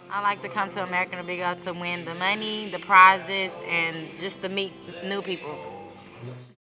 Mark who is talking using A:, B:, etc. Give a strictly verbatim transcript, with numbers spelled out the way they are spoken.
A: I like to come to American Big to win the money, the prizes, and just to meet new people.